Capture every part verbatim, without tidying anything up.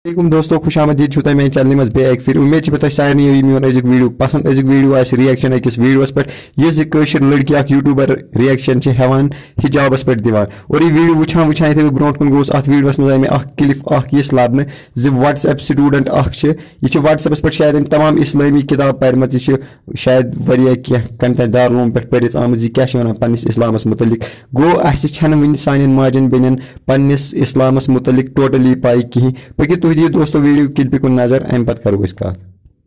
दोस्तों खुश आमदीद छो मे चैनल मज बे फिर उम्मीद पे सारे यी मोन अजुक वीडियो पसंद अजुक वीडियो आ रिएक्शन अकिस वीडियोस पे यह लड़की अख यूट्यूबर रिएक्शन हेवान हिजाबस पे दिवान और ये वीडियो वुछान वुछान थे ब्रो कुन गोस अत वीडियोस मज मे क्लिप अख यस लबन ज व्हाट्सएप स्टूडेंट अख यह व्हाट्सएपस पे शायद तमाम इस्लामी किताब पर्म शायद वरिया क्या कंटेंट दारूम पे पढ़ित आम क्या वन पन्निस इस्लामस मुतलिक गो अन वन सान माजन बेन पन्निस इस्लामस मुतलिक टोटली पाई कहीं पकि तुह दिए दोस्तों वीडियो क्लिप पे नजर अम पत करो इस कत।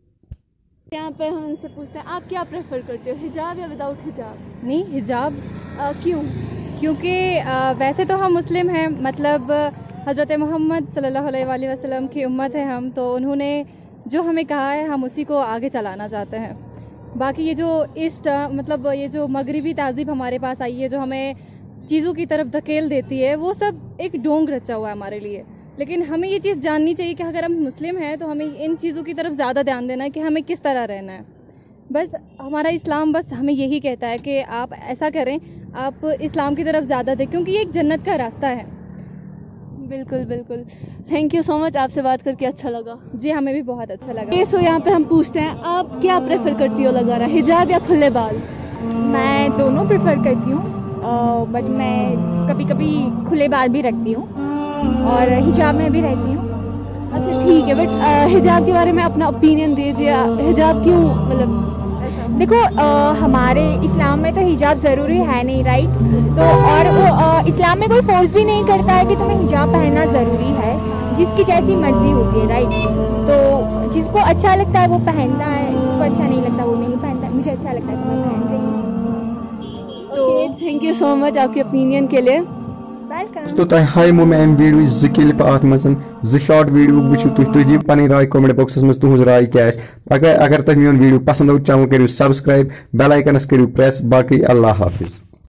यहाँ पे हम उनसे पूछते हैं आप क्या प्रेफर करते हो, हिजाब या विदाउट हिजाब? नहीं हिजाब। आ, क्यों? क्योंकि आ, वैसे तो हम मुस्लिम हैं, मतलब हज़रत मोहम्मद सल्लल्लाहु अलैहि वसल्लम की उम्मत है हम, तो उन्होंने जो हमें कहा है हम उसी को आगे चलाना चाहते हैं। बाकी ये जो इस मतलब ये जो मगरिबी तहज़ीब हमारे पास आई है जो हमें चीज़ों की तरफ धकेल देती है, वो सब एक ढोंग रचा हुआ है हमारे लिए। लेकिन हमें ये चीज़ जाननी चाहिए कि अगर हम मुस्लिम हैं तो हमें इन चीज़ों की तरफ ज़्यादा ध्यान देना है कि हमें किस तरह रहना है। बस हमारा इस्लाम बस हमें यही कहता है कि आप ऐसा करें, आप इस्लाम की तरफ ज़्यादा दें, क्योंकि ये एक जन्नत का रास्ता है। बिल्कुल बिल्कुल, थैंक यू सो मच, आपसे बात करके अच्छा लगा। जी हमें भी बहुत अच्छा लगा। ये सो यहाँ पे हम पूछते हैं आप क्या प्रेफर करती हो लगाना, हिजाब या खुले बाल? मैं दोनों प्रेफर करती हूँ, बट मैं कभी कभी खुले बाल भी रखती हूँ और हिजाब में भी रहती हूँ। अच्छा ठीक है, बट हिजाब के बारे में अपना ओपिनियन दीजिए, हिजाब क्यों मतलब? देखो आ, हमारे इस्लाम में तो हिजाब ज़रूरी है नहीं, राइट? तो और वो आ, इस्लाम में कोई फोर्स भी नहीं करता है कि तुम्हें हिजाब पहनना ज़रूरी है, जिसकी जैसी मर्जी होती है, राइट? तो जिसको अच्छा लगता है वो पहनता है, जिसको अच्छा नहीं लगता वो नहीं पहनता। मुझे अच्छा लगता है तो मैं पहन रही हूँ। तो थैंक यू सो मच आपके ओपिनियन के लिए। तो तुम हाइमो मे अम वीडियो ज क्लिप अत मज ज शॉर्ट वीडियो वो तुम दिव पन राय कमेंट बॉक्सस मज तुज राय क्या अगर अगर तुम मोन वीडियो पसंद आव चैनल करो सब्सक्राइब बेल आइकनस करो प्रेस। बाकी अल्लाह हाफिज।